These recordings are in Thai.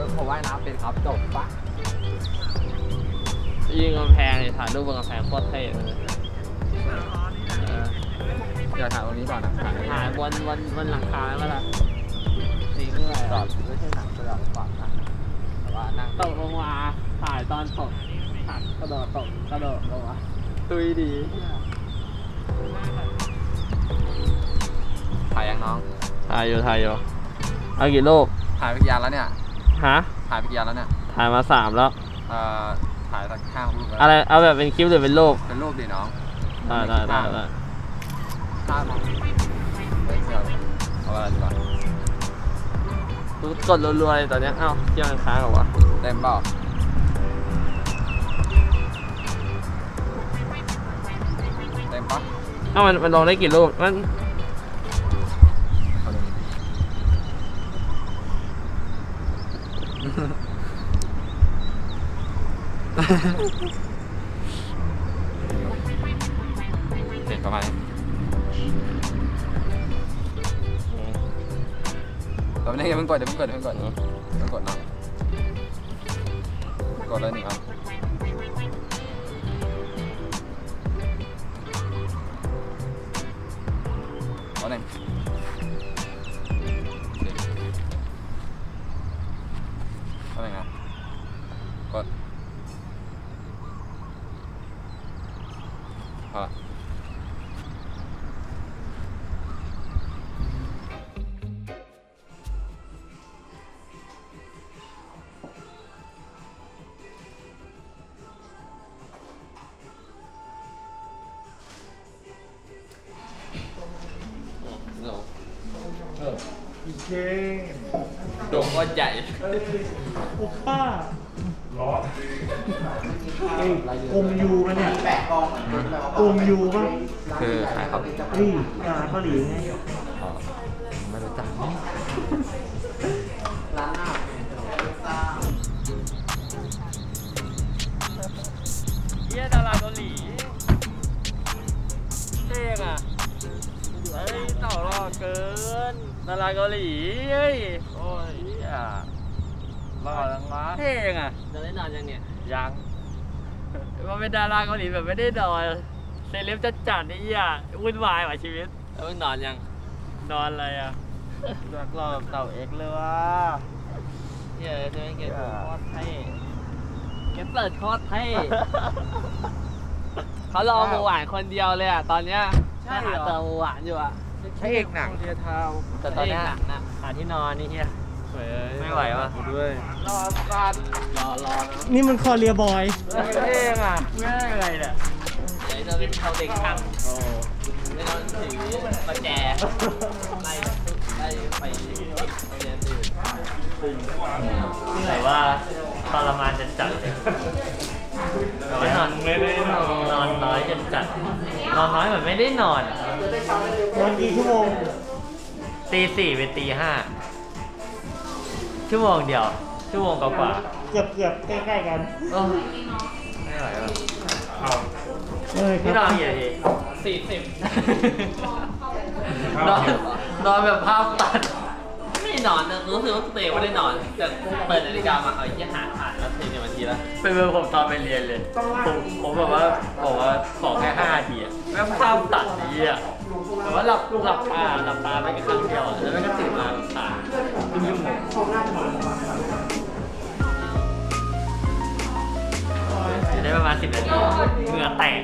ผมว่ายน้ำเป็นครับจบปะยิงกำแพงเลยถ่ายรูปบนกำแพงโคตรเท่เลยเดี๋ยวถ่ายตรงนี้ก่อนนะถ่ายบนหลังคาแล้วล่ะนี่คืออะไรจอดไม่ใช่หนังสยองขวัญนะแต่ว่านั่งตกลงมาถ่ายตอนตกหักกระโดดตกกระโดดลงมาตุยดีถ่ายยังน้องถ่ายอยู่เอากี่รูปถ่ายไปกี่อันแล้วเนี่ยฮะถ่ายไปกี่อันแล้วเนี่ยถ่ายมา3แล้วถ่ายสัก5 รูปอะไรเอาแบบเป็นคลิปหรือเป็นรูปเป็นรูปดิน้องได้ข้ามเอาอะไรดีกว่ากดรัวๆเลยตอนนี้เอ้าเกี่ยวมันค้างเหรอวะเต็มเปล่าเต็มปะเอ้ามันลงได้กี่รูปมันเสร็จประมาณนี้ตอนนี้อย่าเพิ่งกดเนาะกดเลย1 อันเอา1เอา1นะกดพอเย้ดงว่าใหญ่โอ้ป้าอมยูมันเนี่ยอมยูป่ะคือใครครับนี่อาหารเกาหลีไงไม่รู้จักร้านหน้าเฮียดาราเกาหลีเท่งอ่ะเฮ้ยเต่าหล่อเกินดาราเกาหลีเฮ้ยโอ้ยหล่อจังวะเท่งอ่ะจะได้นอนยังเนี่ยยังมันเป็นดาราเกาหลีแบบไม่ได้นอนเซเลบจัดนี่อ่ะวุ่นวายว่ะชีวิตแล้วนอนยังนอนอะไรอ่ะอยากรอแบบเต่าเอ็กเลยว่ะเฮ้ยจะเป็นเกมโคตรเท่เกมเปิดโคตรเท่เขารอหมูหวานคนเดียวเลยอ่ะตอนเนี้ยใช่หาเติมหมูหวานอยู่อ่ะใช่เอกหนังเทียเท้าแต่ตอนนี้หาที่นอนนี่เฮียไม่ไหวว่ะด้วยรอกันรอนี่มันคอเรียบอยเองอ่ะไม่อะไรเนี่ยเดี๋ยวจะเป็นเขาเด็กช่างโอ้ไม่ต้องถือประแจไล่ไปเรียนตื่นนี่ไหนว่าทรมานจะจัดนอนไม่ได้นอนน้อยจนจัดนอนน้อยเหมือนไม่ได้นอนนอนกี่ชั่วโมงตี 4เป็นตี 5ชั่วโมงเดียวชั่วโมงกว่าเกือบใกล้ๆกันไม่ไหวแล้วพี่นอนกี่นาที40นอนแบบภาพตัดไม่นอนนะรู้สึกว่าเตะไม่ได้นอนแต่เปิดนาฬิกามาเอาที่หาผ่านแล้ว40 นาทีแล้วเป็นเบอร์ผมตอนไปเรียนเลยผมแบบว่าบอกว่าขอแค่5 นาทีอะแม่งภาพตัดดีอะแต่ว่าหลับตาไปแค่ครั้งเดียวแล้วแม่งก็ตื่นมาหลับตาเป็นชั่วโมงจะได้ประมาณ10 นาทีเหงื่อแตก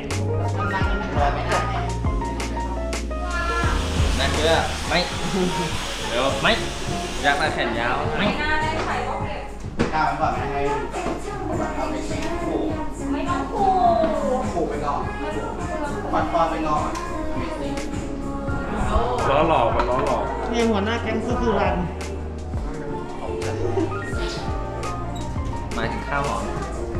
นั่นคือไม่เดี๋ยวไม่อยากมาแขนยาวไม่ก้าวก่อนให้ไม่ต้องขู่ไปก่อนปัดไปก่อนล้อหลอกนี่หัวหน้าแก๊งสุรันหมายถึงข้าวหอม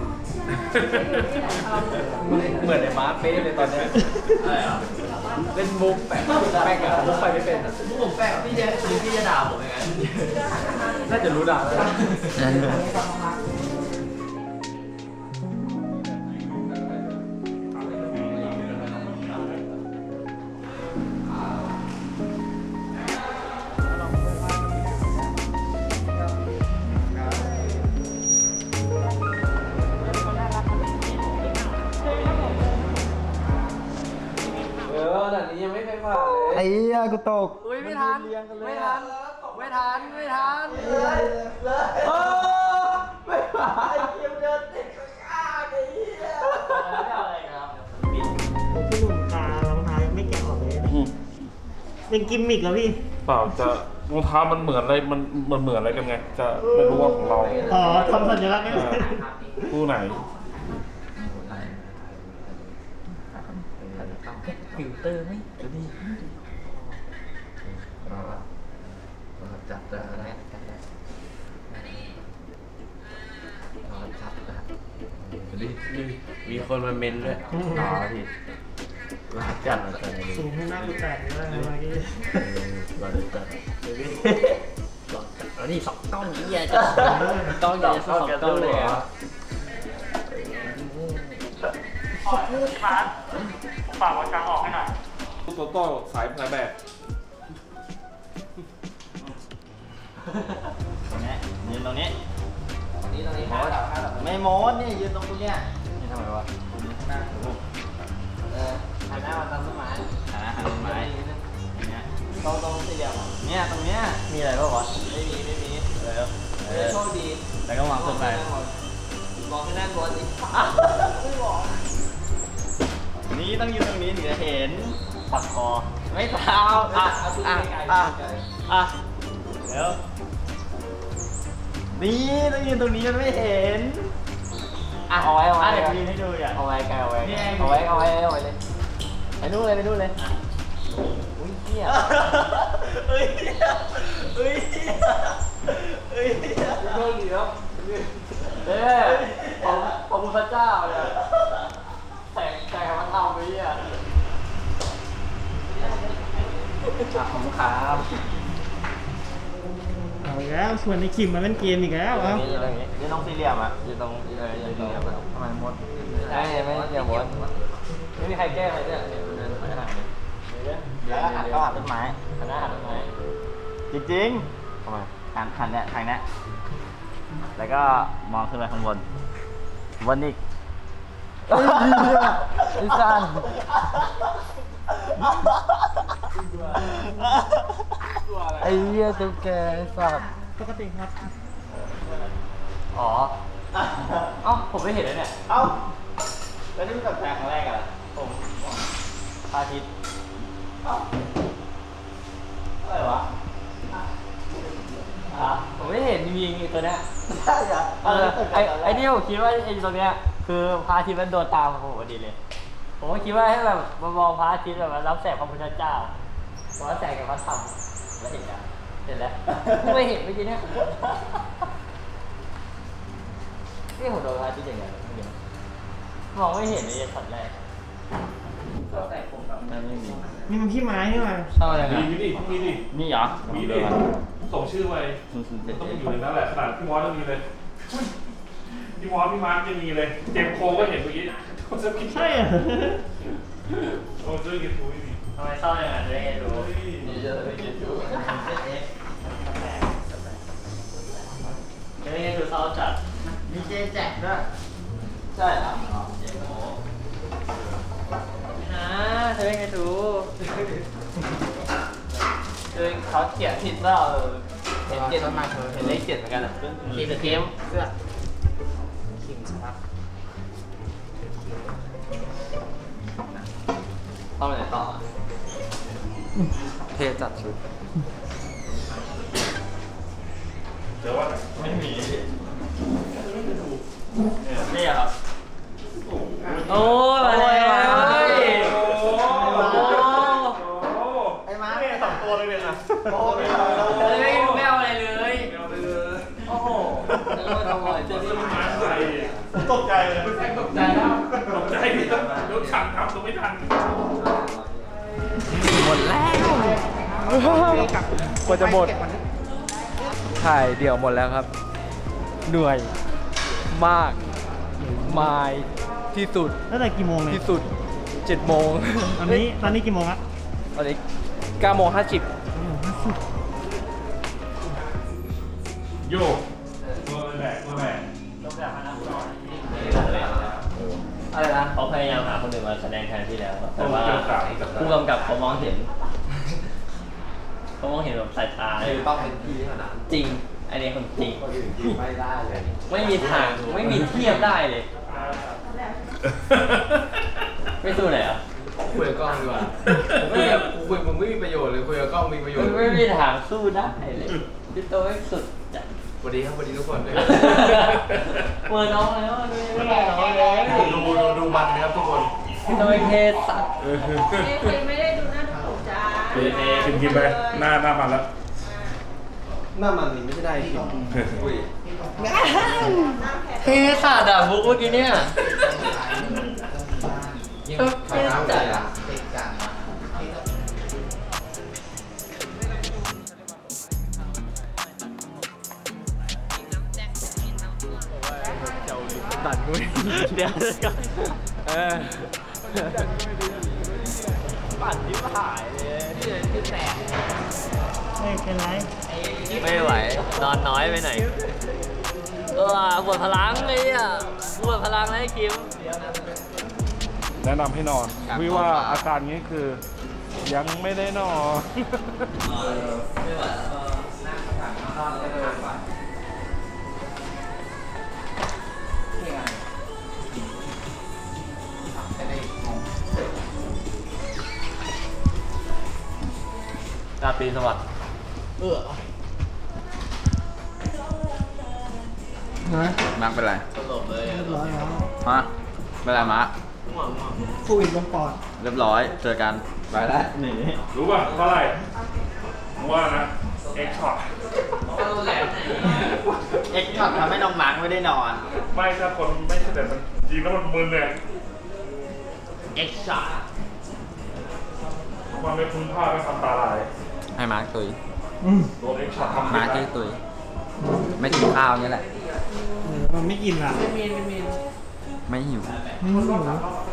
เหมือนไอ้ม้าเป๊ะเลยตอนนี้อะไรอ่ะเล่นมุกแปะกับมุกไปไม่เป็นอ่ะมุกแปะพี่จะด่าผมยังไงน่าจะรู้ด่ากูตกอุ้ยไม่ทันไม่ทันไม่ทันไม่ทันโอ้ไม่ทันไอ้เกมเดินติดข้างไอ้เหี้ยอะไรครับพี่หนุ่มตารองเท้ายังไม่แกะออกเลยเป็นกิมมิกเหรอพี่เปล่าจะรองเท้ามันเหมือนอะไรมันเหมือนอะไรกันไง จะไม่รู้ว่าของเราอ๋อทำสัญลักษณ์ให้เลยคู่ไหนฟิลเตอร์ไหมดูดิจับแล้วจับแล้วมีคนมาเมนด้วยอ๋อพี่ว่าจัดมาจัดเลยสูงให้หน้ากูแตกเลยเมื่อกี้ว่าจัดอันนี้สองกล้องนี่ไงจัดกล้องใหญ่สองกล้องเลยอ่ะฝากวางกลางออกให้หน่อยโตโต้สายแบบยืนตรงนี้นี่ตรงนี้ไม่โมดนี่ยืนตรงเนี้ยนี่ทำไมวะข้างหน้าหันหน้ามาตามต้นไม้หันต้นไม้เนี่ยตรงสี่เหลี่ยมเนี่ยตรงเนี้ยมีอะไรบ้างวะไม่มีโชคดีแล้วก็วางขึ้นไปมองขึ้นด้านบนอีกไม่บอกนี่ต้องยืนตรงนี้ถึงจะเห็นปักคอไม่เท้าเดี๋ยวนี่ต้องยืนตรงนี้มันไม่เห็นเอาไว้เดี๋ยวยืนให้ดูอ่ะเอาไว้ไกลเอาไว้เลยไปนู่นเลยอุ้ยเหี้ยโชคดีแล้วขอบคุณพระเจ้าเนี่ยแต่มันทำไปอ่ะขอบคุณครับเอาอีกแล้วชวนในคิมมาเล่นเกมอีกแล้วเอ้ายืนตรงสี่เหลี่ยมอ่ะยืนตรงทำไมมดไม่อย่ามดไม่มีใครแก้ใครเนี่ยเดินไปหาแล้วหันก็หันต้นไม้หันหน้าหันต้นไม้จริงๆทำไมหันเนี่ยทางนี้แล้วก็มองขึ้นไปข้างบนอีกไอ้สันไอ้เหี้ยตุ๊กแกไอ้สัตว์ปกติครับอ๋อ ผมไม่เห็นเลยเนี่ย แล้วนี่มันกับแฟนครั้งแรกอะผมพระอาทิตย์อะไรวะผมไม่เห็นจริงๆตัวเนี้ยใช่เหรอไอ้นี่ผมคิดว่าไอ้ตัวเนี้ยคือพระอาทิตย์มันโดนตาผมพอดีเลย ผมก็คิดว่าให้แบบมามองพระอาทิตย์แบบรับแสงพระพุทธเจ้าเพราะว่าแสงกับพระธรรมแล้วเห็นแล้วไม่เห็นเมื่อกี้เนี่ยนี่ผมโดนพระอาทิตย์ยังไงมองไม่เห็นในช็อตแรกแต่ผมแบบไม่มีนี่มันพี่ไม้นี่หว่าเข้ายังไงมีดินี่เหรอมีดิส่งชื่อไว้ต้องอยู่ในนั้นแหละขนาดพี่มอสต้องมีเลยพี่มอสพี่มาร์คยังมีเลยเจมโคก็เห็นเมื่อกี้เขาจะคิดใช่เหรอโอ้ซื้อกี่ทูไม่มีทำไมเข้ายังไงจะได้รู้นี่จะได้รู้จะได้ดูเข้าจัดมีเจแจกด้วยใช่ครับเจโมนะจะได้ดูคือเขาเขียนผิดว่าเห็นเจ็ดมาเห็นเลขเจ็ดเหมือนกันอ่ะทีมเกมเสื้อคิมครับต้องไปไหนต่อเทจัดชุดเจอว่าไหนไม่มีนี่ครับโอ้ยมาแล้วไอ้มาเนี่ย2 ตัวเลยเนี่ยนะโอ้ยไม่เอาอะไรเลยโอ้โหแล้วก็ทำอะไรเจอที่มาใส่ตกใจเลยตกใจแล้วตกใจพี่รถขับครับตัวไม่ทันหมดแล้วกว่าจะหมดถ่ายเดี่ยวหมดแล้วครับเหนื่อยมากมายที่สุดตั้งแต่กี่โมงเนี่ยที่สุด7 โมงตอนนี้กี่โมงละตอนนี้9 โมง 50 โยกตัวแบกอะไรนะเขาพยายามหาคนอื่นมาแสดงแทนที่แล้วแต่ว่าผู้กำกับเขามองเห็นเขามองเห็นแบบสายตาคือต้องเป็นพี่เท่านั้นจริงอันนี้คนจริงคนอื่นจริงไม่ได้เลยไม่มีทางไม่มีเทียบได้เลยไม่สู้ไหนอ่ะคุยกับกล้องดีกว่าคุยมึงไม่มีประโยชน์เลยคุยกับกล้องมีประโยชน์ไม่มีทางสู้ได้เลยพี่โตให้สุดจัดสวัสดีครับสวัสดีทุกคนด้วยเปิดน้องแล้วไม่ได้น้องเลยดูบัตรนะครับทุกคนพี่โตเทสัตว์ไม่ได้ดูหน้าถูกจ้ากินไปหน้ามันแล้วหน้ามันนี่ไม่ใช่ได้ที่อุ้ยเทสัตว์อ่ะบุ๊กเมื่อกี้เนี่ยเทสัตว์อ่ะตัดกูเดี๋ยวก่อนปั่นที่หายเลยที่แตกไม่เป็นไรไม่ไหวนอนน้อยไปหน่อยปวดพลังเลยอ่ะปวดพลังเลยคิมแนะนำให้นอนวิว่าอาการนี้คือยังไม่ได้นอนไม่ไหวนั่งถังนอนเลยราตรีสวัสดิ์มาร์คเป็นไรสลบเลยเรียบร้อยแล้วฮะเป็นไรมาร์คโควิดลงปอดเรียบร้อยเจอกันไปแล้วหนีรู้ป่ะเพราะอะไรว่านะเอ็กช็อตเอ็กช็อตทำให้น้องมาร์คไม่ได้นอนไม่ถ้าคนไม่ใช่แต่มันจริงแล้วมันมึนเนี่ยเอ็กช็อตความไม่คุ้นค่าไม่ทำตาลายให้มาร์คตุยโดนเอ็กช็อตทำมาร์คที่ตุยไม่กินข้าวนี่แหละมันไม่กินล่ะไม่หิวไม่หิว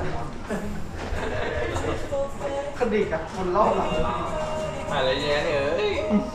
คดีกับคนเล่าหลังอะไรเงี้ยเอ้ย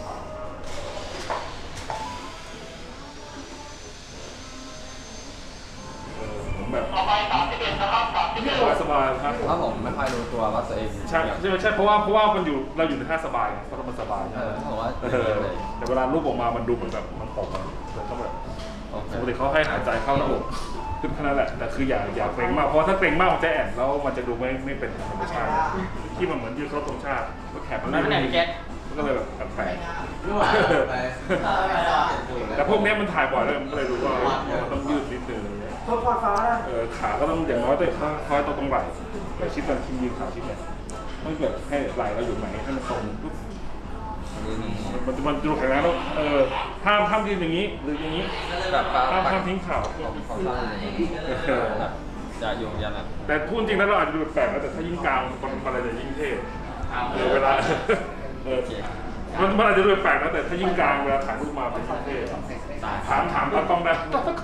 ผมแบบสบายๆครับเพราะผมไม่ค่อยรู้ตัวว่าตัวเองใช่ใช่เพราะว่ามันอยู่เราอยู่ในท่าสบายไงเพราะมันสบายผมว่าแต่เวลารูปออกมามันดูเหมือนแบบมันตกเลยต้องแบบปกติเขาให้หายใจเข้าหน้าอกขึ้นแค่นั้นแหละแต่คืออย่าเกรงมากเพราะถ้าเกรงมากมันจะแอนแล้วมันจะดูไม่เป็นธรรมชาติที่มันเหมือนยืนเคารพธงชาติแล้วแขนมันไม่ไหนแกมันก็เลยแบบแปลกแต่พวกนี้มันถ่ายบ่อยเลยมันก็เลยรู้ว่ามันต้องยืดนิดนึงโทษฟ้าขาก็ต้องอย่างน้อยต้องคอยตรงไหล่แต่ชิดกันชิดยืนขาชิดเนี่ยต้องแบบให้ไหล่เราอยู่ไหนให้มันตรงปุ๊บมันดูแข็งแรงแล้วห้ามยืนอย่างนี้หรืออย่างนี้ห้ามทิ้งเข่าจะโยงยันอ่ะแต่พูดจริงแล้วเราอาจจะดูแปลกนะแต่ถ้ายิ่งกลางมันอะไรจะยิ่งเท่เวลามันอาจจะดูแปลกนะแต่ถ้ายิ่งกลางเวลาถ่ายรูปมาเป็นเท่ถามตากล้องได้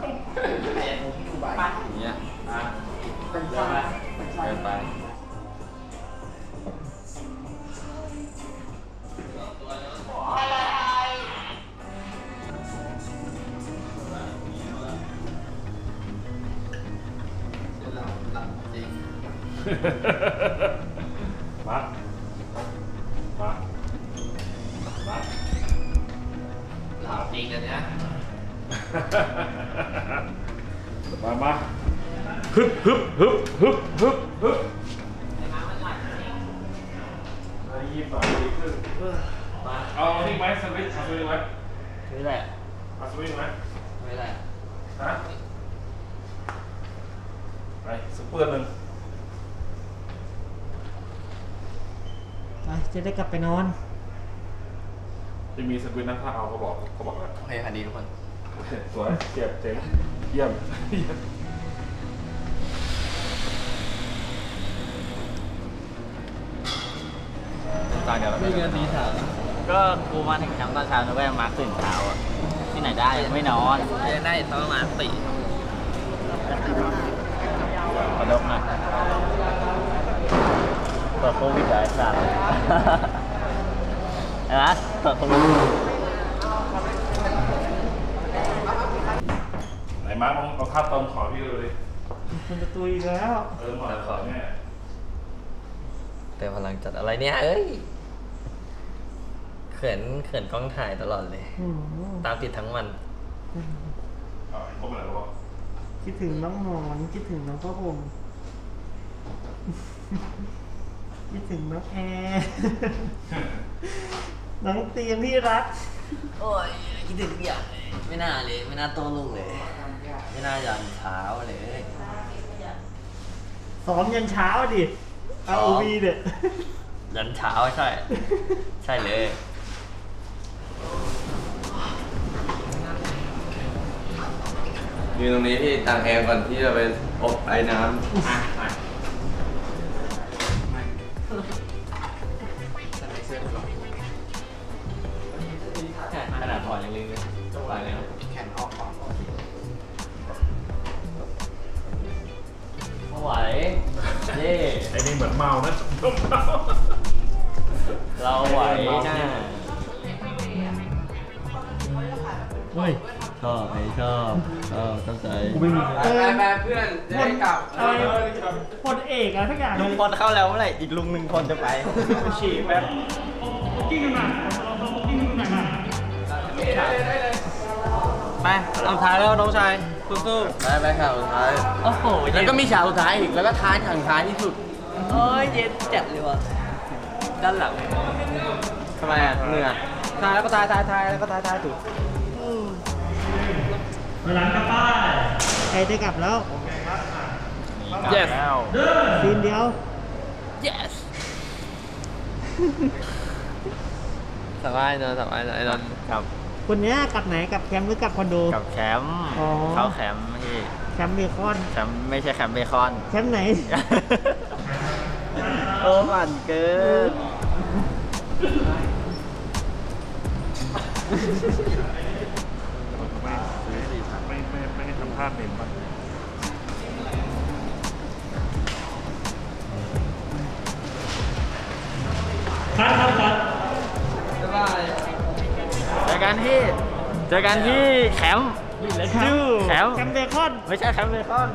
อย่างเงี้ยเกินไปมาจริงอันเนี้ยมาฮึบยิ้มหน่อยดีขึ้นเอานี่ไหมสวิตช์ไหมนี่แหละเอาสวิตช์ไหมไม่แหละฮะไปสักเปื้อนหนึ่งจะได้กลับไปนอนจะมีสวิตช์นะถ้าเอาเขาบอกแล้วโอเคค่ะดีทุกคนสวยเจ็บเจ๋งเยี่ยมตายเดี๋ยวไม่เงินตีสามก็กูมาถึงแคมป์ตอนเช้านะเว้ยมาตื่นเช้าอ่ะที่ไหนได้ไม่นอนได้ประมาณ4ขอดกหน่อยเปิดโควิดได้สัตว์นะเปิดโควิดไหนมาร์คเอาค่าเติมขอพี่เลยคุณจะตุยอีกแล้วเติมหน่อยขอแม่เติมพลังจัดอะไรเนี่ยเอ้ยเขินกล้องถ่ายตลอดเลย ตามติดทั้งวันก็ไม่รู้ว่าคิดถึงน้องหมอนคิดถึงน้องพ่อผมคิดถึงน้องแอร์น้องเตียงที่รักโอ้ยคิดถึงทุกอย่างเลยไม่น่าเลยไม่น่าโตลูกเลย ไม่น่ายันเช้าเลยซ้อมยันเช้าดิเอาวีเด็ดยันเช้าใช่ ใช่เลยยืนตรงนี้ที่ต่างแอร์ก่อนที่จะไปอบไอ้น้ำขนาดถอดยังลืมเลยไปเลยแขนออกก่อนไม่ไหวเย่ไอ้นี่เหมือนเมานะเราไหวนะเฮ้ยชอบไม่ชอบตั้งใจกูไม่มีแม่เพื่อนจะได้กลับพลเอกอะไรทุกอย่างลุงพลเข้าแล้วเมื่อไหร่อีกลุงหนึ่งคนจะไปฉี่แป๊บกิ้งกันมากิ้งกันมาไปเอาท้ายแล้วน้องชายสู้ๆไปฉากสุดท้ายโอ้โหแล้วก็มีฉากสุดท้ายอีกแล้วก็ท้ายทางท้ายที่สุดเอ้ยเย็นจัดเลยว่ะด้านหลังทำไมอ่ะเหนื่อยท้ายแล้วก็ท้ายแล้วก็ท้ายถูกเวลากลับบ้านใครจะกลับแล้ว yes ซีนเดียว yes สบายเนอะไอ้นนท์กับคนเนี้ยกลับไหนกลับแคมป์หรือกลับคอนโดกับแคมป์อ๋อเข้าแคมป์พี่แคมป์เบคอนแคมป์ไม่ใช่แคมป์เบคอนแคมป์ไหนโอ้หวานเกินไม่ให้ทำท่าเหม็นมันครับเจอกันที่แคมป์แคมป์เบคอนไม่ใช่แคมป์เบคอน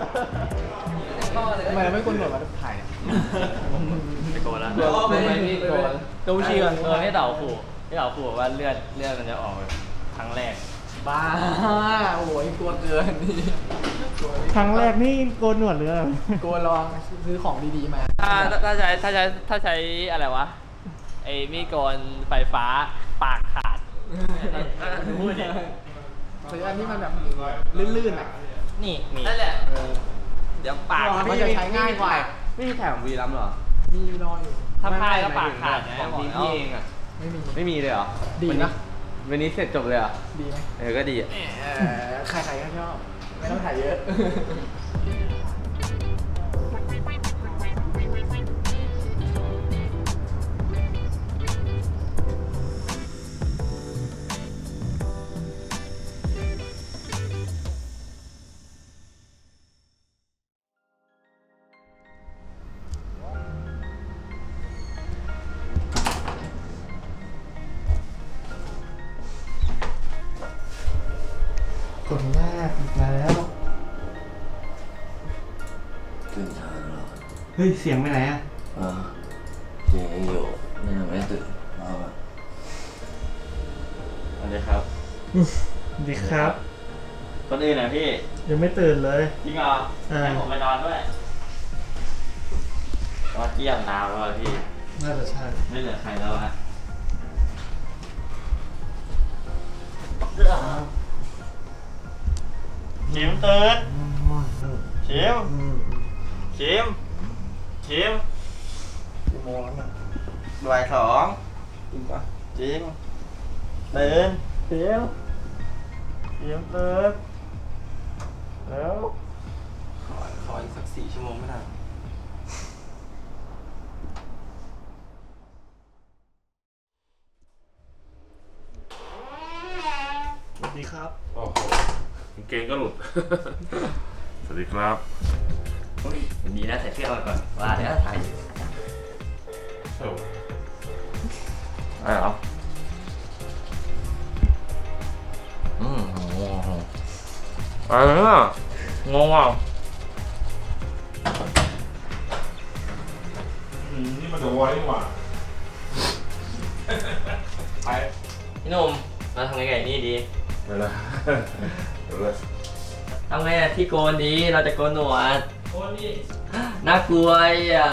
ทำไมเราไม่กดหนวดมาถ่ายไม่โกนแล้วไม่โกนดูชีก่อนให้เต่าขู่ว่าเลือดมันจะออกครั้งแรกบ้าโอ้ยกลัวเกินนี่ครั้งแรกนี่โกนหนวดหรืออะไรกลัวลองซื้อของดีๆมาถ้าใช้อะไรวะไอ้มีดโกนไฟฟ้าปากขาดพูดดิซื้ออันที่มันแบบลื่นๆอ่ะนี่นั่นแหละเดี๋ยวปากมันจะใช้ง่ายกว่าไม่มีแถมวีรัมหรอมีรออยู่ถ้าพลาดก็ปากขาดของดีพี่เองอ่ะ ไม่มีเลยเหรอดีนะวันนี้เสร็จจบเลยเหรอดีไหมก็ดีอ่ะใครๆก็ชอบ ไม่ต้องถ่ายเยอะคนแรกอีกแล้วตื่นเช้าแล้วเฮ้ยเสียงไปไหนอ่ะเจ๊อยู่ไม่ตื่นมาป่ะสวัสดีครับดีครับคนอื่นนะพี่ยังไม่ตื่นเลยจริงเหรอให้ผมไปนอนด้วยว่าเกี่ยงน้ำแล้วพี่น่าจะใช่ไม่เหลือใครแล้วฮะชิมตื่นชิมกี่โมงแล้วเนี่ยบ่าย2จริงปะจริงตื่นตื่นแล้วขออีกสัก4 ชั่วโมงไม่ได้สวัสดีครับโอ้โหกางเกงก็หลุด สวัสดีครับดีนะใส่เสื้อมาก่อนว่าเดี๋ยวถ่ายอยู่โอ้อะไรเหรอโอ้โหอะไรเนี่ยงงอ่ะนี่มันจะไว้นี่หว่าไปพี่หนุ่มเราทำไงกับนี่ดีไปเลยเดี๋ยวเลยทำไงอะที่โกนดีเราจะโกนหนวดโกนดิน่ากลัวอ่ะ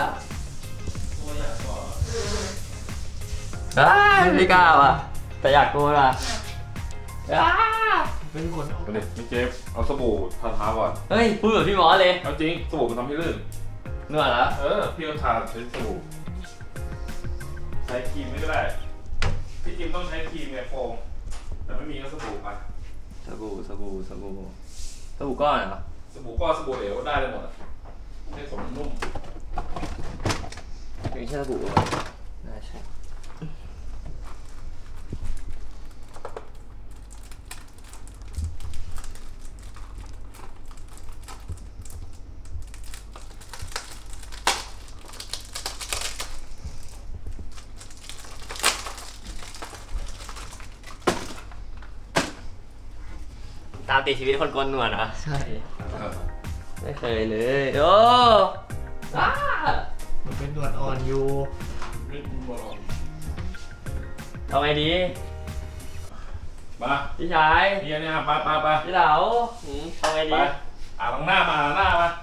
ไม่กล้าว่ะแต่อยากโกนอ่ะเป็นคนไปดิไม่เจ็บเอาสบู่ทาก่อนเฮ้ยพูดแบบพี่หมอเลยเอาจริงสบู่มันทำให้ลื่นหนวดเหรอพี่ก็ทาใช้สบู่ใช้ครีมไม่ก็ได้พี่จิมต้องใช้ครีมเนี่ยโฟมแต่ไม่มีก็สบู่ไปสบู่ก้อนเหรอสบู่ก้อนสบู่เหลวได้เลยหมดให้สมนุ่มไม่ใช่สบู่ป่ะน่าใช่ตามติดชีวิตคนโกนหนวดเหรอใช่ไม่เคยเลยโอ้อ้ามันเป็นหนวดอ่อนอยู่ทำไงดีมาพี่ชายเนี่ยไปพี่เหลาทำไงไปดีล้างหน้ามาล้างหน้ามา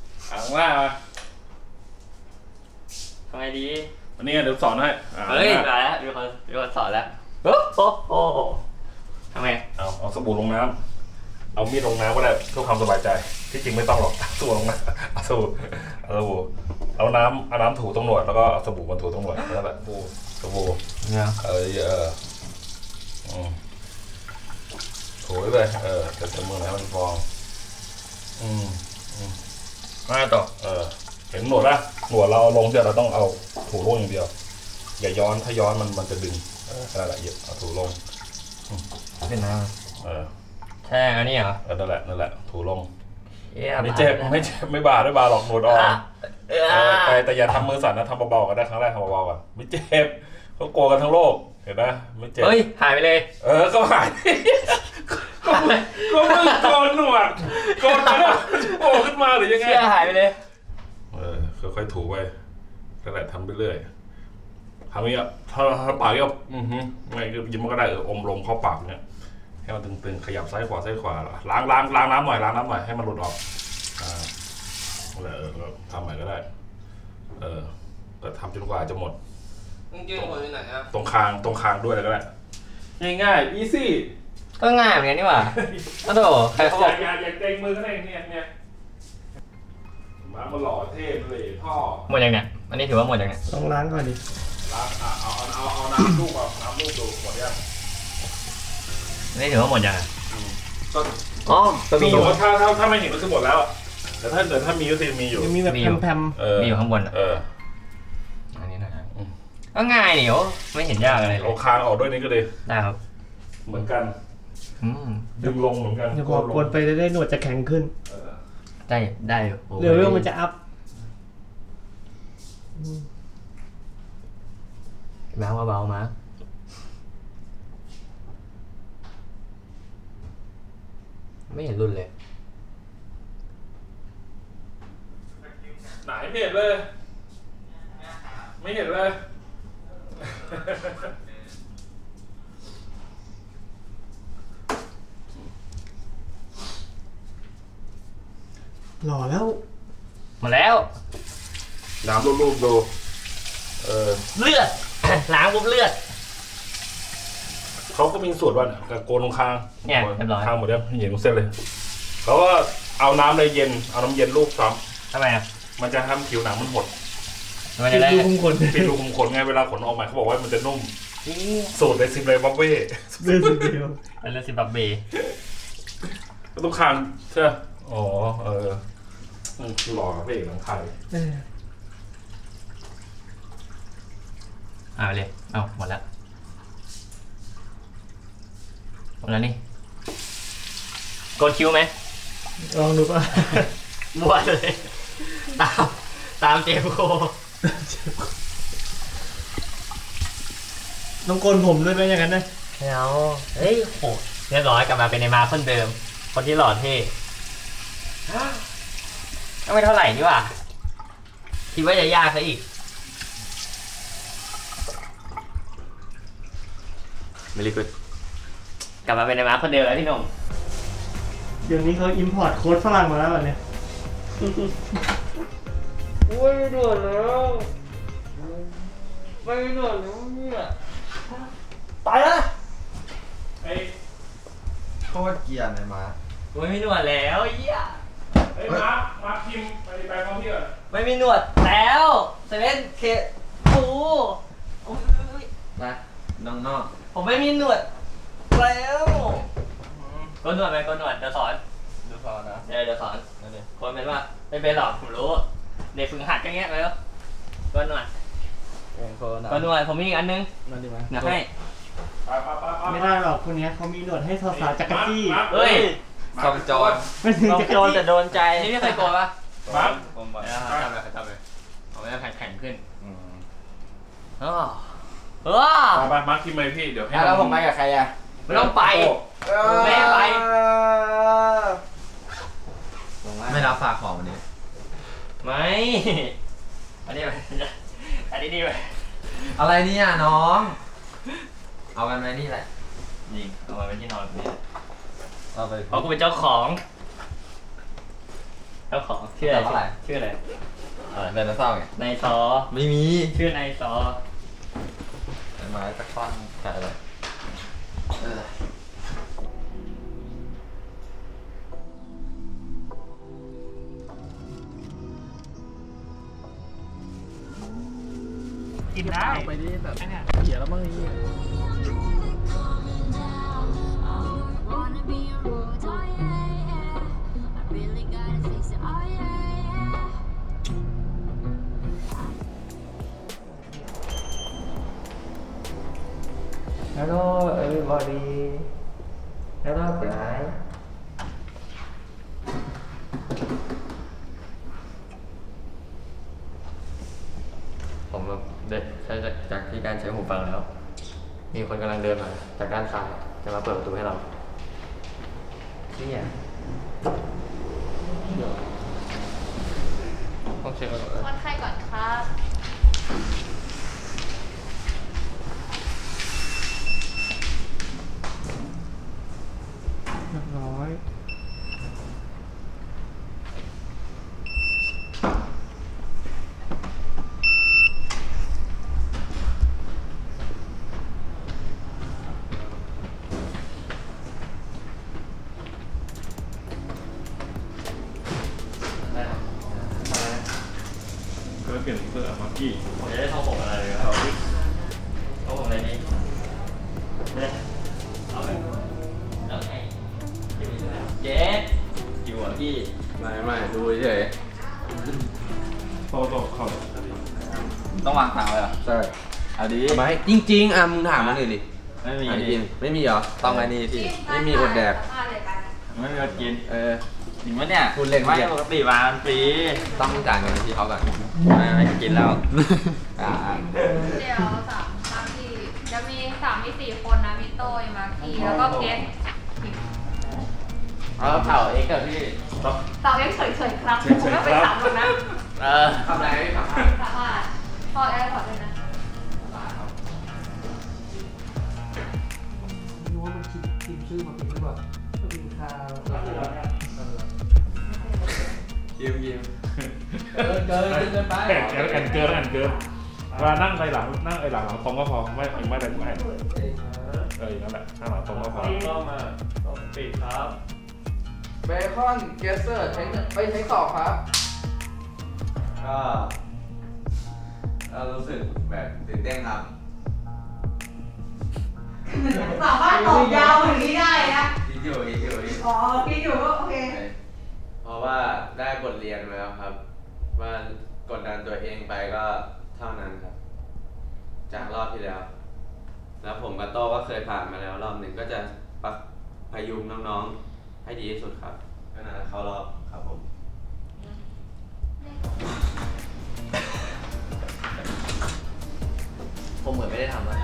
ทำไงดีวันนี้เดี๋ยวสอนให้อ่าเฮ้ยมาแล้วมีคนสอนแล้วโอ้โหทำไงเอาสบู่ลงน้ำเอามีดลงน้ำก็ได้เพื่อความสบายใจที่จริงไม่ต้องหรอกสบู่ลงน้ำเอาสบู่เอาน้ำถูตรงหนวดแล้วก็เอาสบู่มาถูตรงหนวดนั่นแหละสบู่เนี่ยถูไปเลยแต่จมูกให้มันฟองมาต่อเห็นหนวดละหนวดเราลงเสร็จเราต้องเอาถูลงอย่างเดียวอย่าย้อนถ้าย้อนมันจะดึงนั่นแหละเอาถูลงเป็นน้ำแช่อันนี้เหรอนั่นแหละถูลงไม่ไม่เจ็บไม่บาดไม่บาดหรอกหนวดอ่อนแต่อย่าทำมือสั่นนะทำเบาๆกันได้ครั้งแรกทำเบาๆก่อนไม่เจ็บเขากลัวกันทั้งโลกเห็นไหมไม่เจ็บเฮ้ยหายไปเลยก็หายก็มึงโกนหนวดโกนแล้วโผล่ขึ้นมาหรือยังไงเชื่อหายไปเลยค่อยๆถูไปนั่นแหละทำไปเรื่อยทำอย่างนี้ถ้าปากก็ไม่ยิ้มมันก็ได้อมลมเข้าปากเนี่ยให้มันตึงๆขยับซ้ายขวาล้างน้ำหน่อยให้มันหลุดออกทำใหม่ก็ได้ก็ทำจนกว่าจะหมดมึงเก่งกว่าที่ไหนอ่ะตรงคางด้วยอะไรก็ได้ง่ายๆ easy ก็ง่ายเหมือนกันนี่หว่าอ้าวโถใครเขาบอกอย่าเกรงมือก็ได้เนี่ยมาหล่อเท่เลยท่อหมดยังเนี่ยอันนี้ถือว่าหมดยังเนี่ยต้องล้างก่อนดิล้างเอาน้ำลูกดูหมดยังอันนี้ถือว่าหมดยังอ่ะก็อ๋อก็มีอยู่ถ้าไม่เห็นก็คือหมดแล้วแต่ถ้ามีก็คือมีอยู่ยังมีแบบแพมมีอยู่ข้างบนอ่ะอันนี้นะครับก็ง่ายนี่โอ้ไม่เห็นยากอะไรเลยเอาคางออกด้วยนี่ก็เลยได้ครับเหมือนกันดึงลงเหมือนกันๆเดี๋ยวพอกดไปได้หนวดจะแข็งขึ้นได้เร็วๆมันจะอัพเบามาไม่เห็นรุ่นเลยไหนไม่เห็นเลยไม่เห็นเลยหล่อแล้วมาแล้วน้ำรูปดูเลือด ล้างปุ๊บเลือดเขาก็มีสูตรว่ากับโกนตรงคางเนี่ยเรียบร้อยคางหมดแล้วเห็นเส้นเลยเขาก็เอาน้ำเย็นเอาน้ำเย็นลูบซ้ทำไมอ่ะำมันจะทำผิวหนังมันหดมันจะได้ดูคุ้มคนปิดรูขุมขนไงเวลาขนออกมาเขาบอกว่ามันจะนุ่มสูตรในซิมเลยบับเบ้เรื่องสุดเดียวเป็นเรื่องซิมบับเบก็ต้องคางใช่อ๋อหล่อกับพระเอกหนังไทยไปเลยหมดแล้วนี่โกนคิ้วไหมลองดูป่ะบวชเลย ตามเจมโคต้องโกนผมด้วยไหมอย่างนั้นนะไม่เอาเฮ้ยโหเรียบร้อยกลับมาเป็นในมาคนเดิม คนที่หล่อเท่ก็ไม่เท่าไหร่นี่หว่าคิดว่าจะยากซะอีกไม่รีบกลับมาเป็นไอ้มาร์คคนเดิมแล้วพี่หนุ่มเดี๋ยวนี้เขาอิมพอร์ตโค้ดฝรั่งมาแล้วแบบเนี้ยโอ้ยไม่ด่วนแล้วไม่ด่วนแล้วเนี่ยตายละไอ้โคตรเกลียดเลยมาโอ้ยไม่หนวดแล้วเหี้ยไอ้มาร์คทีมไปพร้อมพี่ก่อนไม่มีหนวดแล้วเซเว่นเคปูโอ้ยนะน้องนอกผมไม่มีหนวดแล้วโกนหนวดไหมโกนหนวดเดี๋ยวสอนนะเดี๋ยวสอนคนเป็นว่าไม่เป็นหรอกผมรู้เด็กฝึกหัดอย่างเงี้ยแล้วโกนหนวดโกนหนวดผมมีอีกอันนึงนั่นดีไหมอยากให้ไม่ได้หรอกคนนี้เขามีหนวดให้สาวๆจักรจี้เฮ้ยซองจอนไม่ถึงจักรจี้แต่โดนใจนี่ไม่เคยโกนปะมาร์คผมบอกจำเลยผมไม่ได้แข็งขึ้นอ๋อมาร์คทีมไปพี่เดี๋ยวให้แล้วผมไปกับใครอ่ะไม่ต้องไปไม่ไปไม่รับฝากของวันนี้ไม่อันนี้ไปอันนี้ดีไปอะไรเนี่ยน้อง เอากันไหมนี่แหละยิงเอาไว้ที่นอนนี่เอาไปเพราะกูเป็นเจ้าของชื่ออะไรชื่ออะไรเดินมาเศร้าไงนายซอไม่มีชื่อนายซอไม้ตะควันขายอะไรกินได้ไปดิแบบเขียแล้วมั้งนี่ Wanna be a road, oh yeah, yeah. I really gotta face it, oh yeah, yeah. Hello everybody Hello guys ผมแบบเด็ดใช้จากที่การใช้หูฟังแล้ว มีคนกำลังเดินมาจากด้านซ้ายจะมาเปิดประตูให้เราเนี่ยต้องเช็คก่อนเลยวัดไข้ก่อนครับเรียบร้อยก็เปลี่ยนเสื้อมาร์กี้ผมจะได้ทองผมอะไรเลยครับทองผมอะไรดีเอาไปแล้วไงเจ๊อยู่อ่ะพี่ไม่ดูเฉยโตเขาต้องวางตังค์เลยเหรอใช่เอาดีไม่จริงๆมึงถามมันเลยดิไม่มีจริงไม่มีเหรอต้องไอ้นี่ที่ไม่มีอดแดกไม่มีคนกินจริงปะเนี่ยพูดเล่นไม่ปกติมาฟรีต้องจ่ายเงินที่เขาก่อนไม่กินแล้วเดี๋ยวสามที่จะมี4 คนนะมีโต้ยมาคีแล้วก็เกสเอาเผาเองกับพี่สาวยังเฉยๆครับผมไม่ไปถามหรอกนะทำอะไรไม่ทำสามารถพอได้ขอด้วยนะไม่รู้ว่ามันคิดชื่อมาผิดหรือเปล่าก็มีคายิ้มแเกินอนเกินเวลานั่งไปหลังตรงก็พอไม่ได้ไม่อย่างนั้นแหละนั่งหลังตรงก็พอก็มาต้องปิดครับเบคอนเกสเซอร์ใช้สอบครับก็รู้สึกแบบตื่นเต้นครับสามารถตอบยาวอย่างนี้ได้นะคิดอยู่อ๋อคิดอยู่ก็โอเคเพราะว่าได้บทเรียนมาแล้วครับ ว่ากดดันตัวเองไปก็เท่านั้นครับ จากรอบที่แล้ว แล้วผมกับโต้ก็เคยผ่านมาแล้วรอบหนึ่งก็จะพยุงน้องๆให้ดีที่สุดครับก็น่าจะเข้ารอบครับผมเหมือนไม่ได้ทำแล้ว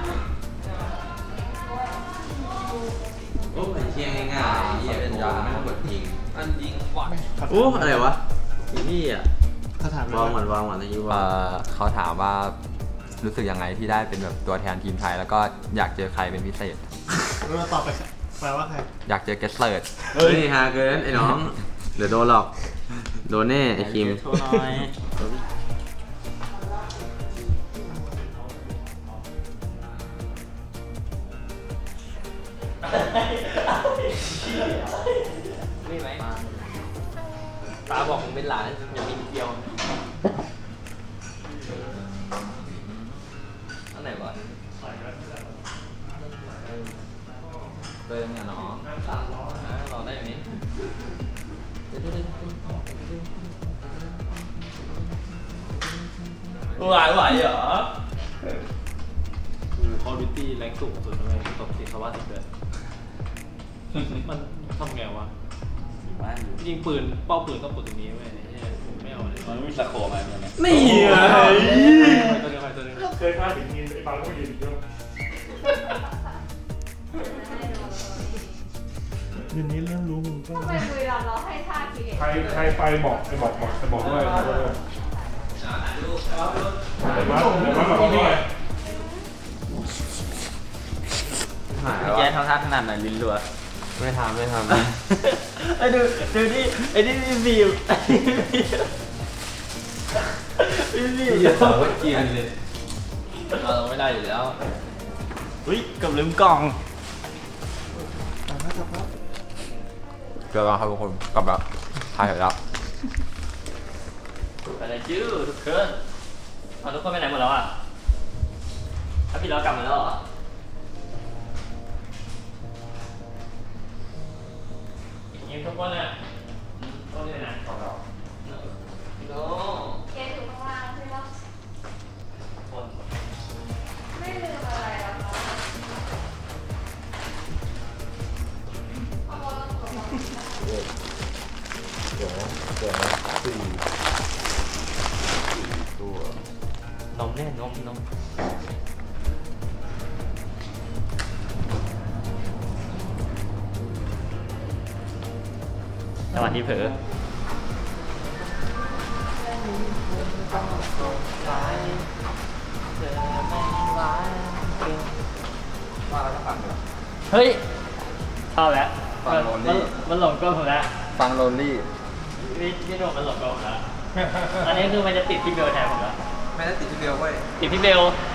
โอ้ยเชียงง่ายๆนี่เป็นยาไม่ต้องกดยิงอันยิงกว่าโอ้อะไรวะพี่อ่ะเขาถามวางหมดตะกี้ว่าเขาถามว่ารู้สึกยังไงที่ได้เป็นแบบตัวแทนทีมไทยแล้วก็อยากเจอใครเป็นพิเศษเราตอบไปแปลว่าใครอยากเจอเกสเซิร์ดเฮ้ยฮาเกินไอ้น้อง เดี๋ยวโดนหรอก โดนแน่ไอ้คิมโชว์หน่อยนี่ไหมตาบอกมึงเป็นหลานอย่ามีเดียวอันไหนวะเติมเนี่ยเนาะรอได้ไหมไหวเหรอคือคอร์ดิตี้แรงสูงสุดเลยตกที่เขาว่าที่เกิดมันทำไงวะยิงปืนเป้าปืนต้องกดตรงนี้เว้ยไม่เอาเลยมันไม่มีสะโขบอะไรเนี่ยนี่ไงตัวนึงเคยพลาดถึงยินไอ้บางก็ยินเยอะเดี๋ยวนี้เริ่มรู้มึงก็ทำไมคุยเราให้ท่าคิดใครไปบอกไปบอกด้วยเดี๋ยวมาบอกพี่หน่อยแกทำท่าถนัดหน่อยลิ้นรัวไม่ทำไอ้ดูนี่ไอ้นี่บีบอย่าสาวเกียนเลยเราไม่ได้อยู่แล้วอุ้ยกับลืมกล่องเจอกันครับทุกคนกลับแล้วถ่ายเสร็จแล้วไปเลยจื้อทุกคนเอาทุกคนไปไหนหมดแล้วอ่ะถ้าพี่เรากลับมาแล้วเหรอยิ้มทุกคนเลยต้นเลยนะของเราโน้เกสอยู่ข้างล่างใช่ปะคนไม่ลืมอะไรหรอกเอาบอลลงก่อนนมแน่นมจังหวะที่เผลอเฮ้ยชอบแล้วมันหลงก้นผมแล้วฟังโรลลี่พี่หนุ่มมันหลงก้นผมแล้วอันนี้คือมันจะติดพี่เบลแทนผมแล้วไม่ได้ติดทีเดียวเว้ยติดพี่เบล